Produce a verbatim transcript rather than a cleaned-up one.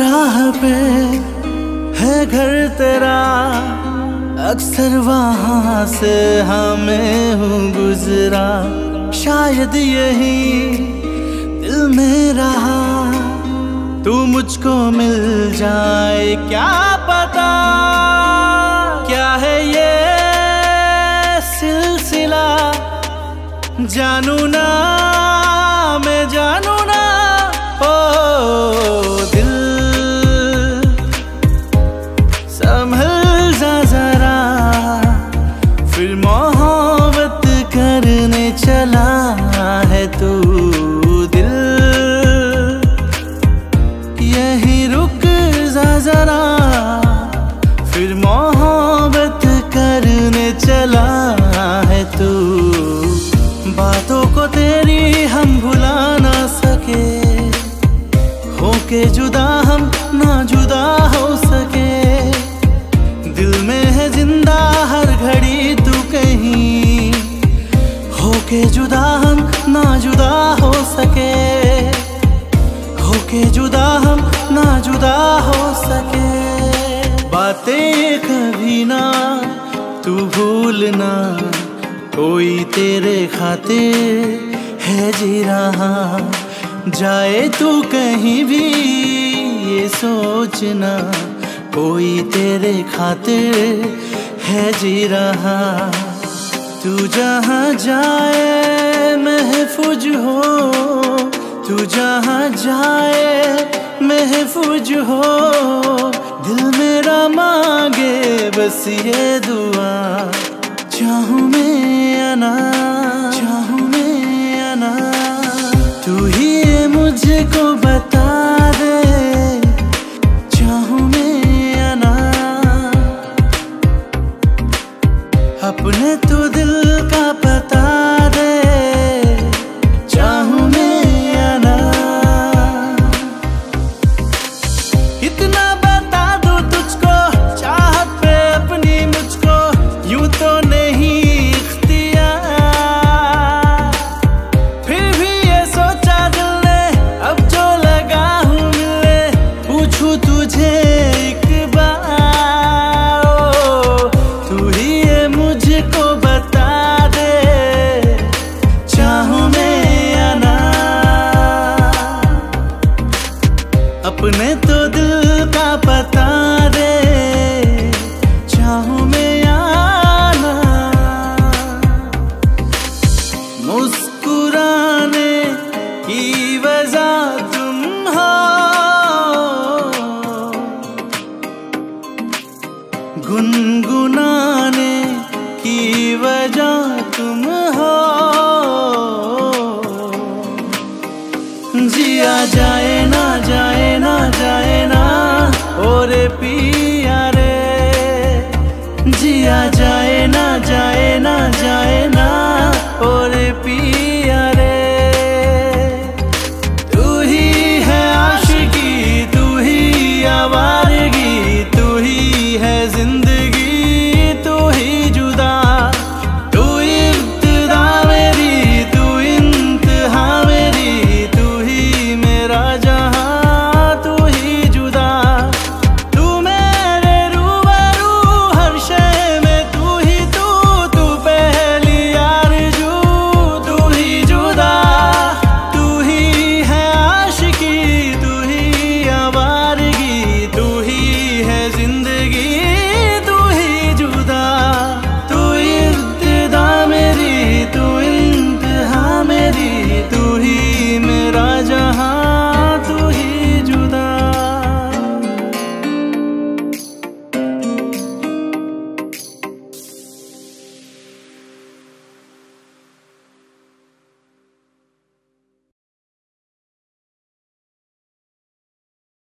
राह पे है घर तेरा, अक्सर वहाँ से हमें हूँ गुजरा। शायद यही दिल में रहा, तू मुझको मिल जाए क्या पता। क्या है ये सिलसिला, जानू ना मैं जानू ना। ओ दिल संभल जा जरा, फिर मोहब्बत करने चला है तू। दिल यही रुक जा जरा, फिर मोहब्बत करने चला है तू। बातों को तेरी हम भुला ना सके, होके जुदा हम ना जुदा हो सके। दिल में है जिंदा हर घड़ी तू कहीं, होके जुदा हम ना जुदा हो सके। होके जुदा हम ना जुदा हो सके। बातें कभी ना तू भूलना, कोई तेरे खातिर है जी रहा। जाए तू कहीं भी ये सोचना, कोई तेरे खातिर है जी रहा। तू जहाँ जाए महफूज हो, तू जहाँ जाए महफूज हो। दिल मेरा मांगे बस ये दुआ, चाहूँ मैं आना, चाहूँ मैं आना। तू ही मुझको बता दे, चाहूँ मैं आना। अपने तू दिल का पता दे, चाहूँ मैं आना। इतना बता दूँ तुझको, चाहत पे अपनी मुझको यूं तो नहीं इख्तियार। फिर भी ये सोचा दिल ने, अब जो लगा हूँ मिलने, पूछूं तुझे एक बार। ओ, तू ही ये मुझको बता दे, चाहूँ मैं आना। अपने तो दिल का पता दे, चाहूँ मैं आना। मुस्कुराने की वजह तुम हो, गुनगुनाने की वजह तुम हो। जिया जाए ना जाए ना जाए ना, और पी